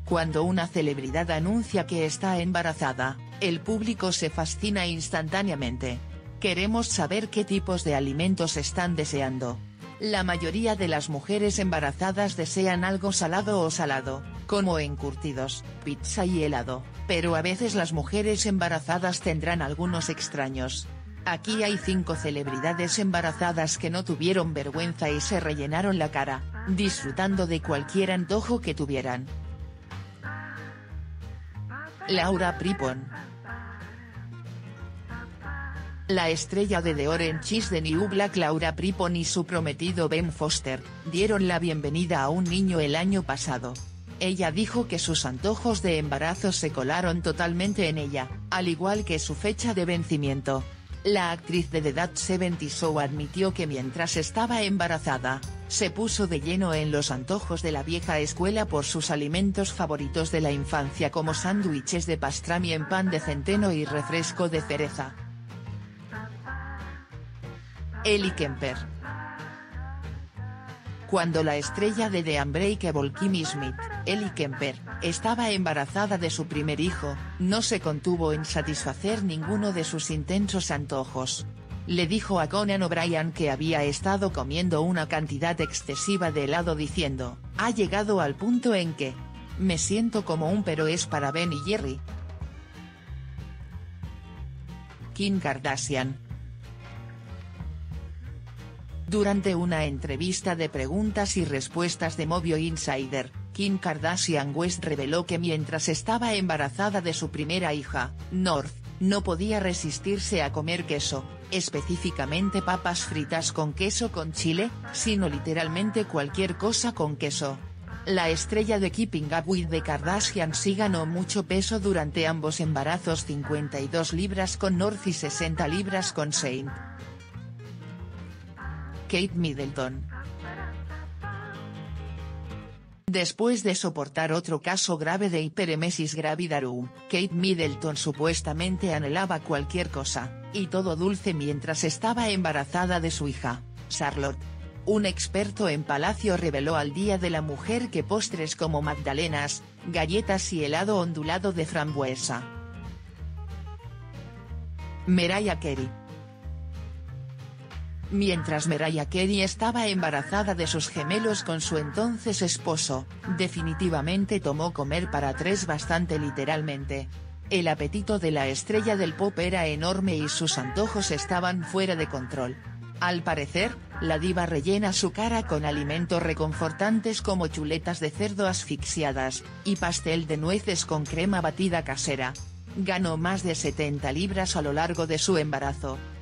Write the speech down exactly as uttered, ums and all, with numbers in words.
Cuando una celebridad anuncia que está embarazada, el público se fascina instantáneamente. Queremos saber qué tipos de alimentos están deseando. La mayoría de las mujeres embarazadas desean algo salado o salado, como encurtidos, pizza y helado, pero a veces las mujeres embarazadas tendrán algunos extraños. Aquí hay cinco celebridades embarazadas que no tuvieron vergüenza y se rellenaron la cara, disfrutando de cualquier antojo que tuvieran. Laura Prepon. La estrella de The Orange is the New Black Laura Prepon y su prometido Ben Foster, dieron la bienvenida a un niño el año pasado. Ella dijo que sus antojos de embarazo se colaron totalmente en ella, al igual que su fecha de vencimiento. La actriz de The That setenta Show admitió que mientras estaba embarazada, se puso de lleno en los antojos de la vieja escuela por sus alimentos favoritos de la infancia como sándwiches de pastrami en pan de centeno y refresco de cereza. Ellie Kemper. Cuando la estrella de The Unbreakable Kimmy Schmidt, Ellie Kemper, estaba embarazada de su primer hijo, no se contuvo en satisfacer ninguno de sus intensos antojos. Le dijo a Conan O'Brien que había estado comiendo una cantidad excesiva de helado diciendo, "Ha llegado al punto en que me siento como un pero es para Ben y Jerry". Kim Kardashian. Durante una entrevista de preguntas y respuestas de Movie Insider, Kim Kardashian West reveló que mientras estaba embarazada de su primera hija, North, no podía resistirse a comer queso, específicamente papas fritas con queso con chile, sino literalmente cualquier cosa con queso. La estrella de Keeping Up with the Kardashians sí ganó mucho peso durante ambos embarazos, cincuenta y dos libras con North y sesenta libras con Saint. Kate Middleton. Después de soportar otro caso grave de hiperemesis gravidarum, Kate Middleton supuestamente anhelaba cualquier cosa, y todo dulce mientras estaba embarazada de su hija, Charlotte. Un experto en Palacio reveló al Día de la Mujer que postres como magdalenas, galletas y helado ondulado de frambuesa. Mariah Carey. Mientras Mariah Carey estaba embarazada de sus gemelos con su entonces esposo, definitivamente tomó comer para tres bastante literalmente. El apetito de la estrella del pop era enorme y sus antojos estaban fuera de control. Al parecer, la diva rellena su cara con alimentos reconfortantes como chuletas de cerdo asfixiadas, y pastel de nueces con crema batida casera. Ganó más de setenta libras a lo largo de su embarazo,